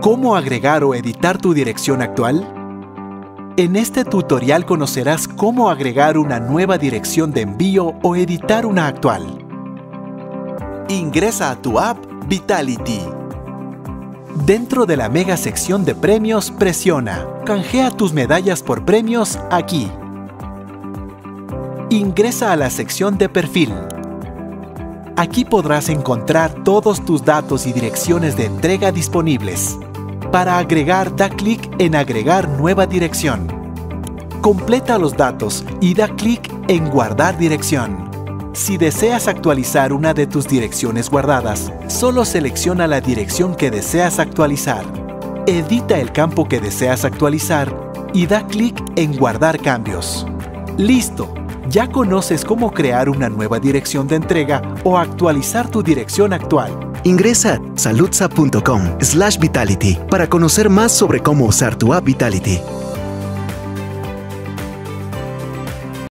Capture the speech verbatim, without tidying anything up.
¿Cómo agregar o editar tu dirección actual? En este tutorial conocerás cómo agregar una nueva dirección de envío o editar una actual. Ingresa a tu app Vitality. Dentro de la mega sección de premios, presiona Canjea tus medallas por premios aquí. Ingresa a la sección de perfil. Aquí podrás encontrar todos tus datos y direcciones de entrega disponibles. Para agregar, da clic en Agregar nueva dirección. Completa los datos y da clic en Guardar dirección. Si deseas actualizar una de tus direcciones guardadas, solo selecciona la dirección que deseas actualizar. Edita el campo que deseas actualizar y da clic en Guardar cambios. ¡Listo! Ya conoces cómo crear una nueva dirección de entrega o actualizar tu dirección actual. Ingresa a saludsa punto com slash vitality para conocer más sobre cómo usar tu app Vitality.